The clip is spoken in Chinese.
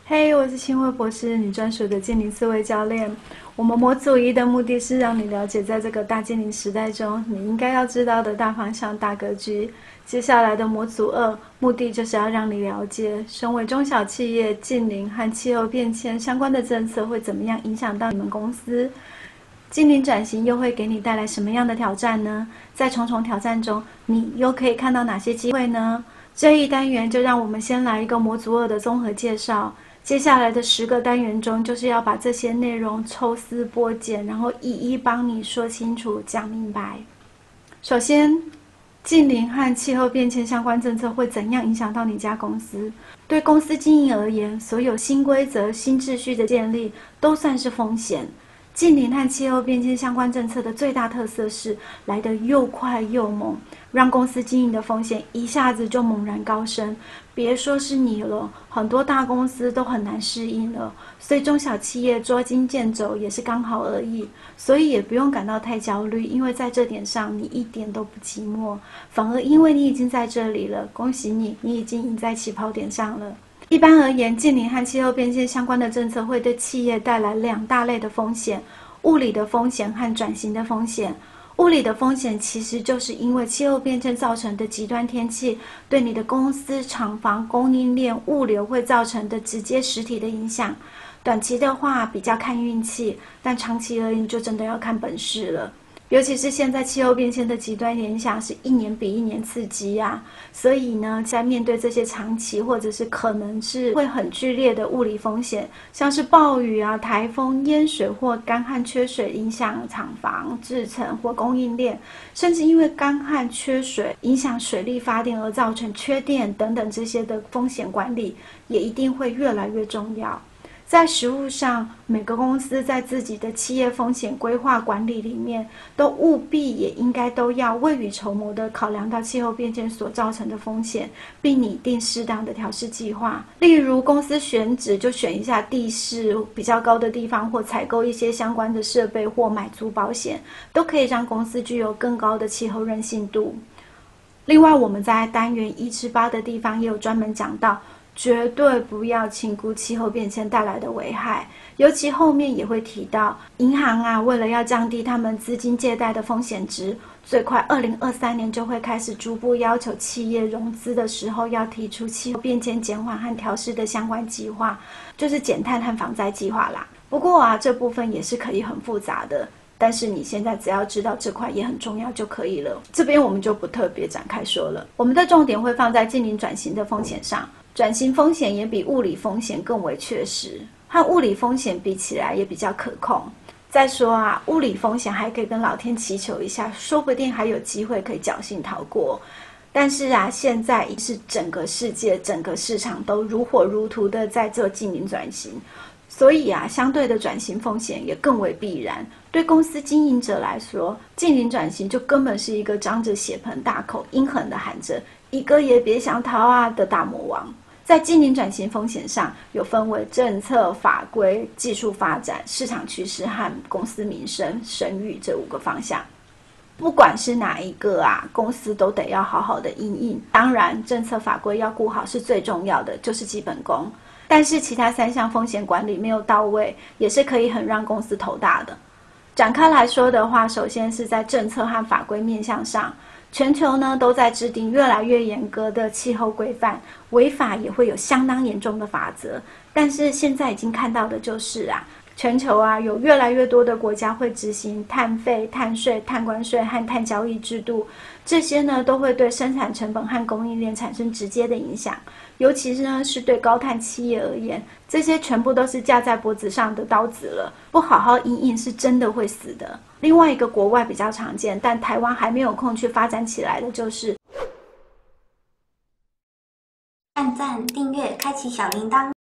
嘿，我是清慧博士，你专属的精灵思维教练。我们模组1的目的是让你了解，在这个大精灵时代中，你应该要知道的大方向、大格局。接下来的模组2，目的就是要让你了解，身为中小企业，净零和气候变迁相关的政策会怎么样影响到你们公司。净零转型又会给你带来什么样的挑战呢？在重重挑战中，你又可以看到哪些机会呢？这一单元就让我们先来一个模组2的综合介绍。接下来的10个单元中，就是要把这些内容抽丝剥茧，然后一一帮你说清楚、讲明白。首先，净零和气候变迁相关政策会怎样影响到你家公司？对公司经营而言，所有新规则、新秩序的建立都算是风险。净零和气候变迁相关政策的最大特色是来得又快又猛，让公司经营的风险一下子就猛然高升。别说是你了，很多大公司都很难适应了，所以中小企业捉襟见肘也是刚好而已。所以也不用感到太焦虑，因为在这点上你一点都不寂寞，反而因为你已经在这里了，恭喜你，你已经赢在起跑点上了。一般而言，净零和气候变迁相关的政策会对企业带来2大类的风险：物理的风险和转型的风险。物理的风险其实就是因为气候变迁造成的极端天气对你的公司、厂房、供应链、物流会造成的直接实体的影响。短期的话比较看运气，但长期而言就真的要看本事了。尤其是现在气候变迁的极端影响是一年比一年刺激啊，所以呢，在面对这些长期或者是可能是会很剧烈的物理风险，像是暴雨啊、台风、淹水或干旱缺水影响厂房、制程或供应链，甚至因为干旱缺水影响水力发电而造成缺电等等这些的风险管理，也一定会越来越重要。在实务上，每个公司在自己的企业风险规划管理里面，都务必也应该都要未雨绸缪地考量到气候变迁所造成的风险，并拟定适当的调试计划。例如，公司选址就选一下地势比较高的地方，或采购一些相关的设备，或买足保险，都可以让公司具有更高的气候韧性度。另外，我们在单元1至8的地方也有专门讲到，绝对不要轻估气候变迁带来的危害，尤其后面也会提到，银行啊，为了要降低他们资金借贷的风险值，最快2023年就会开始逐步要求企业融资的时候要提出气候变迁减缓和调试的相关计划，就是减碳和防灾计划啦。不过啊，这部分也是可以很复杂的，但是你现在只要知道这块也很重要就可以了。这边我们就不特别展开说了，我们的重点会放在净零转型的风险上。转型风险也比物理风险更为确实，和物理风险比起来也比较可控。再说啊，物理风险还可以跟老天祈求一下，说不定还有机会可以侥幸逃过。但是啊，现在是整个世界、整个市场都如火如荼的在做净零转型，所以啊，相对的转型风险也更为必然。对公司经营者来说，净零转型就根本是一个张着血盆大口、阴狠的喊着“一个也别想逃啊”的大魔王。在净零转型风险上，有分为政策、法规、技术发展、市场趋势和公司民生、声誉这5个方向。不管是哪一个啊，公司都得要好好的因应。当然，政策法规要顾好是最重要的，就是基本功。但是其他3项风险管理没有到位，也是可以很让公司头大的。展开来说的话，首先是在政策和法规面向上，全球呢都在制定越来越严格的气候规范，违法也会有相当严重的法则。但是现在已经看到的就是啊，全球啊有越来越多的国家会执行碳费、碳税、碳关税和碳交易制度，这些呢都会对生产成本和供应链产生直接的影响。尤其是对高碳企业而言，这些全部都是架在脖子上的刀子了，不好好因应是真的会死的。另外一个国外比较常见，但台湾还没有空去发展起来的，就是按赞、订阅、开启小铃铛。